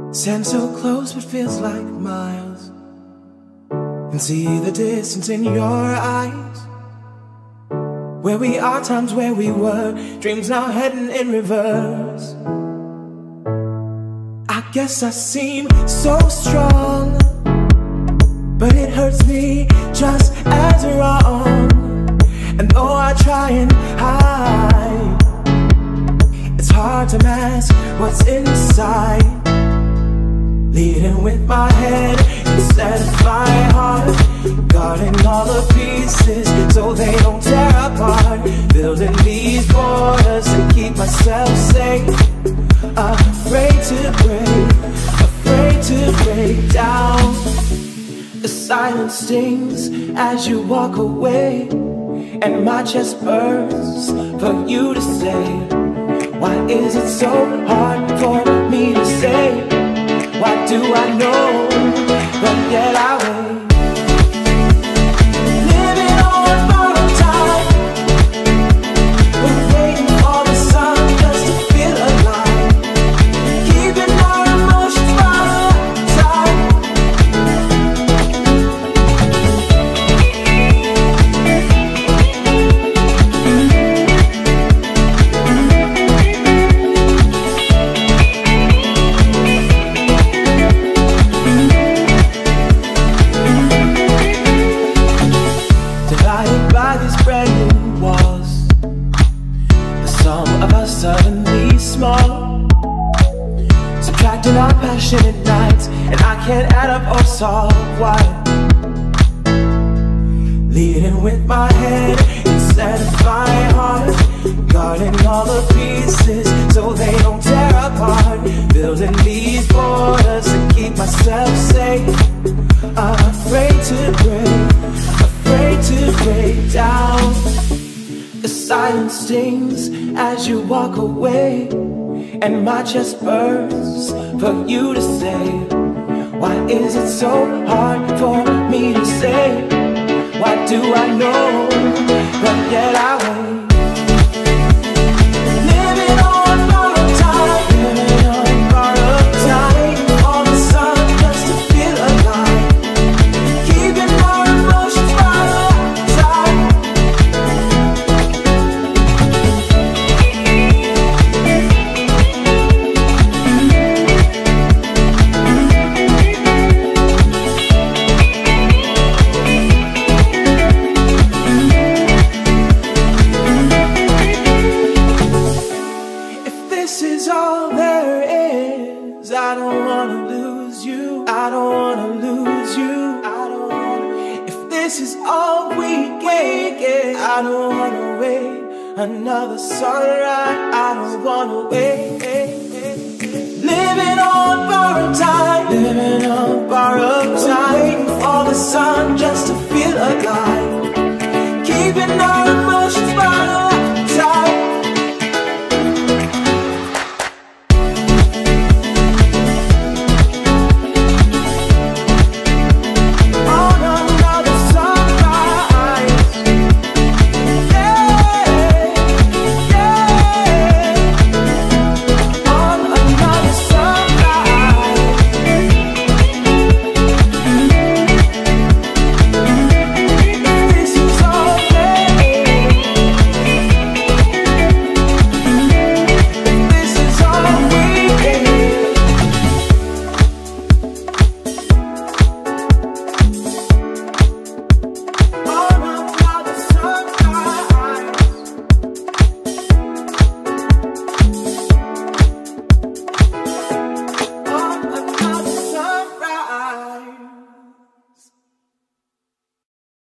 Stand so close but feels like miles, and see the distance in your eyes. Where we are, times where we were, dreams now heading in reverse. I guess I seem so strong, but it hurts me just as wrong. And though I try and hide, it's hard to mask what's inside. Leading with my head instead of my heart, guarding all the pieces so they don't tear apart. Building these borders to keep myself safe. Afraid to break down. The silence stings as you walk away, and my chest burns for you to stay. Why is it so hard for me to say? Why do I know, but yet I wait? Living on borrowed time, we're waiting for the sun just to feel alive. Keeping our emotions bottled suddenly small, subtracting our passionate nights, and I can't add up or solve why. Leading with my head instead of my heart, guarding all the pieces so they don't tear apart. Building these borders to keep myself safe. Afraid to break down. The silence stings as you walk away, and my chest burns for you to stay. Why is it so hard for me to say? Why do I know, but yet I wait? Living on borrowed time, living on borrowed time. On the sun just to feel alive. Keeping our emotions bottled tight. I don't wanna lose you. I don't wanna lose you. I don't wanna. If this is all we get, I don't wanna wait another sunrise. I don't wanna wait.